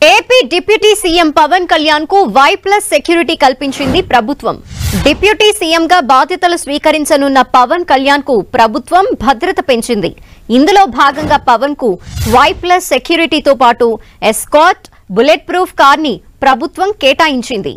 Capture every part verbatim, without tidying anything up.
AP deputy CM Pawan Kalyan కు Y plus security కల్పించింది ప్రభుత్వం. డిప్యూటీ సీఎం గా బాధ్యతలు స్వీకరించనున్న పవన్ కళ్యాణ్ కు ప్రభుత్వం భద్రత పెంచింది. ఇందులో భాగంగా పవన్ కు వై ప్లస్ సెక్యూరిటీతో పాటు ఎస్కార్ట్, బుల్లెట్ ప్రూఫ్ కార్ ని ప్రభుత్వం కేటాయించింది.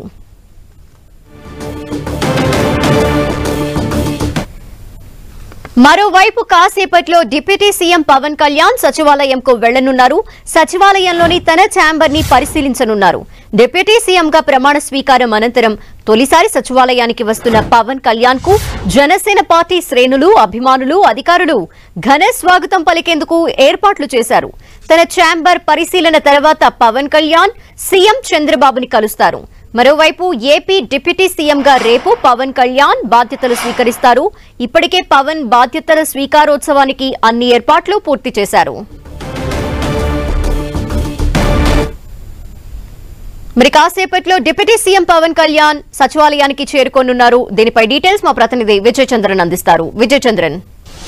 మరోవైపు కాసేపట్లో డిప్యూటీ సీఎం పవన్ కళ్యాణ్ సచివాలయంకు వెళ్లనున్నారు. సచివాలయంలోని తన ఛాంబర్ ని పరిశీలించనున్నారు. డిప్యూటీ సీఎం గా ప్రమాణ స్వీకారం అనంతరం తొలిసారి సచివాలయానికి వస్తున్న పవన్ కళ్యాణ్ కు జనసేన పార్టీ శ్రేణులు, అభిమానులు, అధికారులు ఘన స్వాగతం పలికేందుకు ఏర్పాట్లు చేశారు. తన ఛాంబర్ పరిశీలన తర్వాత పవన్ కళ్యాణ్ సీఎం చంద్రబాబుని కలుస్తారు. మరోవైపు ఏపీ డిప్యూటీ సీఎం గా రేపు పవన్ కళ్యాణ్ బాధ్యతలు స్వీకరిస్తారు. ఇప్పటికే పవన్ బాధ్యతల స్వీకారోత్సవానికి అన్ని ఏర్పాట్లు పూర్తి చేశారు. మరి కాసేపట్లో డిప్యూటీ సీఎం పవన్ కళ్యాణ్ సచివాలయానికి చేరుకోనున్నారు. దీనిపై డీటెయిల్స్ మా ప్రతినిధి విజయ్ చంద్రన్ అందిస్తారు. విజయ్ చంద్రన్,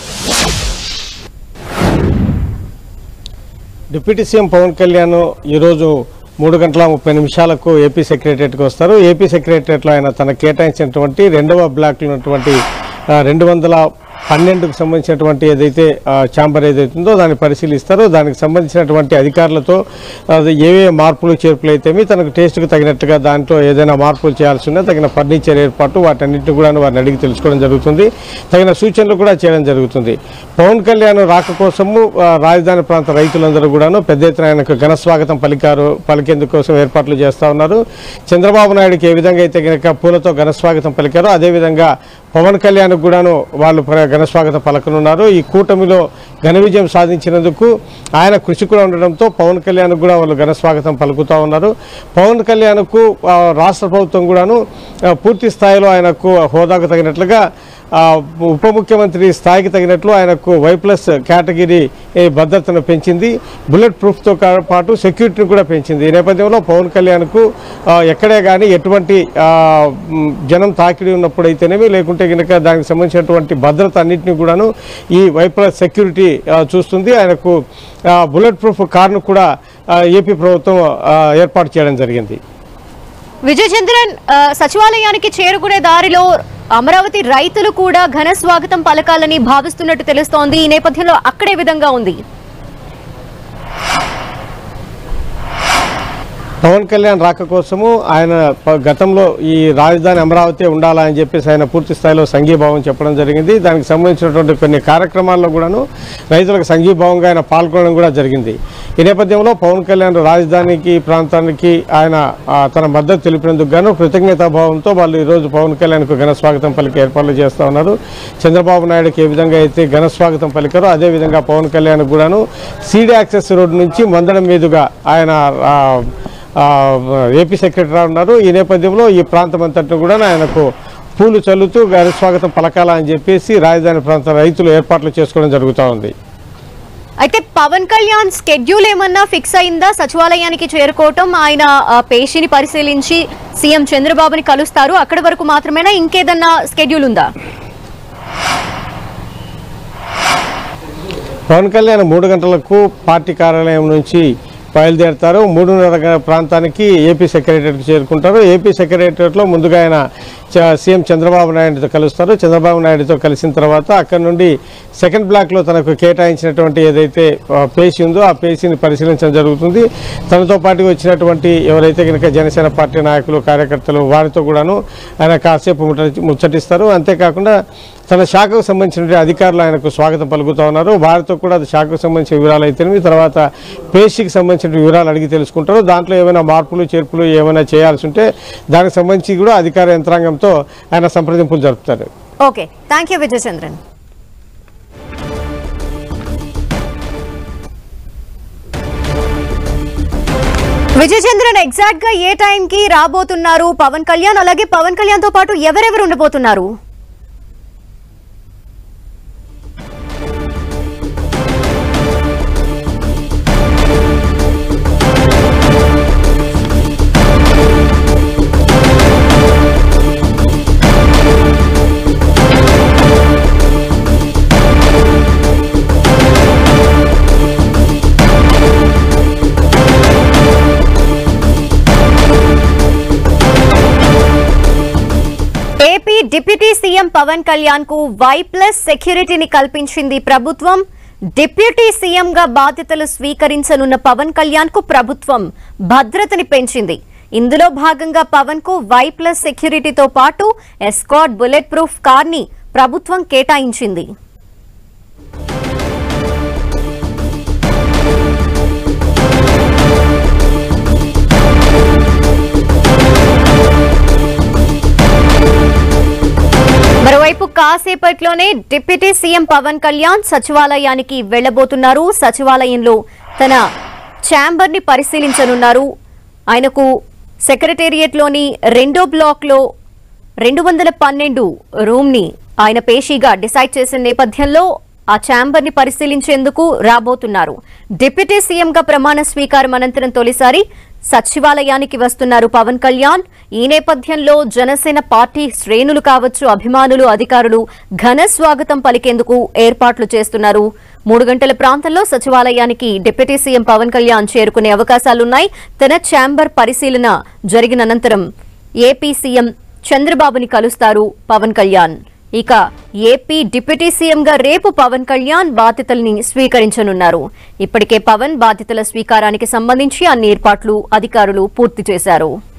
డిప్యూటీ సీఎం పవన్ కళ్యాణ్ ఈరోజు మూడు గంటల ముప్పై నిమిషాలకు ఏపీ సెక్రటరియట్కి వస్తారు. ఏపీ సెక్రటరియట్లో ఆయన తన కేటాయించినటువంటి రెండవ బ్లాక్లో ఉన్నటువంటి రెండు వందల పన్నెండుకు సంబంధించినటువంటి ఏదైతే ఛాంబర్ ఏదైతే ఉందో దాన్ని పరిశీలిస్తారో దానికి సంబంధించినటువంటి అధికారులతో ఏవే మార్పులు చేర్పులు అయితేమి తనకు టేస్ట్కు తగినట్టుగా దాంట్లో ఏదైనా మార్పులు చేయాల్సి ఉన్నా తగిన ఫర్నిచర్ ఏర్పాటు వాటన్నింటినీ కూడా వారిని అడిగి తెలుసుకోవడం జరుగుతుంది. తగిన సూచనలు కూడా చేయడం జరుగుతుంది. పవన్ కళ్యాణ్ రాక కోసము రాజధాని ప్రాంత రైతులందరూ కూడాను పెద్ద ఎత్తున ఆయనకు ఘన స్వాగతం పలికారు పలికేందుకు కోసం ఏర్పాట్లు చేస్తూ ఉన్నారు. చంద్రబాబు నాయుడుకి ఏ విధంగా అయితే కనుక పూలతో ఘన స్వాగతం పలికారో అదేవిధంగా పవన్ కళ్యాణ్ కూడాను వాళ్ళు ఘన స్వాగతం పలకనున్నారు. ఈ కూటమిలో ఘన విజయం సాధించినందుకు ఆయన కృషి కూడా ఉండడంతో పవన్ కళ్యాణ్ కూడా వాళ్ళు ఘన స్వాగతం పలుకుతూ ఉన్నారు. పవన్ కళ్యాణ్కు రాష్ట్ర ప్రభుత్వం కూడాను పూర్తి స్థాయిలో ఆయనకు హోదాకు తగినట్లుగా ఉప ముఖ్యమంత్రి స్థాయికి తగినట్లు ఆయనకు వై ప్లస్ కేటగిరీ భద్రతను పెంచింది. బుల్లెట్ ప్రూఫ్తో పాటు సెక్యూరిటీని కూడా పెంచింది. ఈ నేపథ్యంలో పవన్ కళ్యాణ్కు ఎక్కడే కానీ ఎటువంటి జనం తాకిడి ఉన్నప్పుడైతేనేమి లేకుంటే కనుక దానికి సంబంధించినటువంటి భద్రత అన్నింటినీ కూడాను ఈ వై ప్లస్ సెక్యూరిటీ చూస్తుంది. ఆయనకు బుల్లెట్ ప్రూఫ్ కార్ను కూడా ఏపీ ప్రభుత్వం ఏర్పాటు చేయడం జరిగింది. విజయ్ చంద్రన్, సచివాలయానికి చేరుకునే దారిలో అమరావతి రైతులు కూడా ఘన స్వాగతం పలకాలని భావిస్తున్నట్టు తెలుస్తోంది. ఈ నేపథ్యంలో అక్కడే విధంగా ఉంది. పవన్ కళ్యాణ్ రాక కోసము ఆయన గతంలో ఈ రాజధాని అమరావతి ఉండాలా అని చెప్పేసి ఆయన పూర్తి స్థాయిలో సంఘీభావం చెప్పడం జరిగింది. దానికి సంబంధించినటువంటి కొన్ని కార్యక్రమాల్లో కూడాను రైతులకు సంఘీభావంగా ఆయన పాల్గొనడం కూడా జరిగింది. ఈ నేపథ్యంలో పవన్ కళ్యాణ్ రాజధానికి ప్రాంతానికి ఆయన తన మద్దతు తెలిపినందుకు గాను కృతజ్ఞతాభావంతో వాళ్ళు ఈరోజు పవన్ కళ్యాణ్కు ఘన స్వాగతం పలికి ఏర్పాట్లు చేస్తూ ఉన్నారు. చంద్రబాబు నాయుడుకి ఏ విధంగా అయితే ఘన స్వాగతం పలికారో అదేవిధంగా పవన్ కళ్యాణ్ కూడాను సీడీ యాక్సెస్ రోడ్ నుంచి మందడం మీదుగా ఆయన ఏపీ సెక్రటరీ ఉన్నారు. ఈ నేపథ్యంలో ఈ ప్రాంతం అంతటిని కూడా ఆయనకు పూలు చల్లుతూ ఘన స్వాగతం పలకాలని చెప్పేసి రాజధాని ప్రాంత రైతులు ఏర్పాట్లు చేసుకోవడం జరుగుతూ ఉంది. అయితే పవన్ కళ్యాణ్ స్కెడ్యూల్ ఏమన్నా ఫిక్స్ అయిందా? సచివాలయానికి చేరుకోవటం, ఆయన పేషిని పరిశీలించి సీఎం చంద్రబాబుని కలుస్తారు, అక్కడి వరకు మాత్రమేనా ఇంకేదన్నా స్కెడ్యూల్ ఉందా? పవన్ కళ్యాణ్ మూడు గంటలకు పార్టీ కార్యాలయం నుంచి బయలుదేరుతారు. మూడున్నర ప్రాంతానికి ఏపీ సెక్రటరియట్కి చేరుకుంటారు. ఏపీ సెక్రటరియట్లో ముందుగా ఆయన సీఎం చంద్రబాబు నాయుడుతో కలుస్తారు. చంద్రబాబు నాయుడుతో కలిసిన తర్వాత అక్కడి నుండి సెకండ్ బ్లాక్లో తనకు కేటాయించినటువంటి ఏదైతే పేషి ఉందో ఆ పేషిని పరిశీలించడం జరుగుతుంది. తనతో పాటు వచ్చినటువంటి ఎవరైతే కనుక జనసేన పార్టీ నాయకులు, కార్యకర్తలు వారితో కూడాను ఆయన కాసేపు ముచ్చటిస్తారు. అంతేకాకుండా తన శాఖకు సంబంధించిన అధికారులు ఆయనకు స్వాగతం పలుకుతూ ఉన్నారు. వారితో కూడా శాఖకు సంబంధించిన వివరాలు అయితేనేమి తర్వాత పేషికి సంబంధించిన వివరాలు అడిగి తెలుసుకుంటారు. దాంట్లో ఏమైనా మార్పులు చేర్పులు ఏమైనా చేయాల్సి ఉంటే దానికి సంబంధించి కూడా అధికార యంత్రాంగంతో ఆయన సంప్రదింపులు జరుపుతారు. Okay, thank you Vijay Chandran. Vijay Chandran, exact గా ఏ టైం కి రాబోతున్నారు పవన్ కళ్యాణ్? అలాగే పవన్ కళ్యాణ్ తో పాటు ఎవరెవరు ఉండబోతున్నారు? డిప్యూటీ సీఎం పవన్ కళ్యాణ్ కు వై ప్లస్ సెక్యూరిటీని కల్పించింది ప్రభుత్వం. డిప్యూటీ సీఎం గా బాధ్యతలు స్వీకరించనున్న పవన్ కళ్యాణ్ కు ప్రభుత్వం భద్రతని పెంచింది. ఇందులో భాగంగా పవన్ కు వై ప్లస్ సెక్యూరిటీతో పాటు ఎస్కాట్ బుల్లెట్ ప్రూఫ్ కార్ ని ప్రభుత్వం కేటాయించింది. మరోవైపు కాసేపట్లోనే డిప్యూటీ సీఎం పవన్ కళ్యాణ్ సచివాలయానికి వెళ్లబోతున్నారు. సచివాలయంలో తన ఛాంబర్ ని పరిశీలించనున్నారు. ఆయనకు సెక్రటేరియట్ లోని రెండో బ్లాక్ లో రెండు వందల పన్నెండు రూమ్ ని ఆయన పేషీగా డిసైడ్ చేసిన నేపథ్యంలో ఆ ఛాంబర్ ని పరిశీలించేందుకు రాబోతున్నారు. డిప్యూటీ సీఎం గా ప్రమాణ స్వీకారం అనంతరం తొలిసారి సచివాలయానికి వస్తున్నారు పవన్ కళ్యాణ్. ఈ నేపథ్యంలో జనసేన పార్టీ శ్రేణులు కావచ్చు, అభిమానులు, అధికారులు ఘన స్వాగతం పలికేందుకు ఏర్పాట్లు చేస్తున్నారు. మూడు గంటల ప్రాంతంలో సచివాలయానికి డిప్యూటీ సీఎం పవన్ కళ్యాణ్ చేరుకునే అవకాశాలున్నాయి. తన ఛాంబర్ పరిశీలన జరిగిన అనంతరం ఏపీ సీఎం చంద్రబాబుని కలుస్తారు పవన్ కళ్యాణ్. ఇక ఏపీ డిప్యూటీ సీఎంగా రేపు పవన్ కళ్యాణ్ బాధ్యతల్ని స్వీకరించనున్నారు. ఇప్పటికే పవన్ బాధ్యతల స్వీకారానికి సంబంధించి అన్ని ఏర్పాట్లు అధికారులు పూర్తి చేశారు.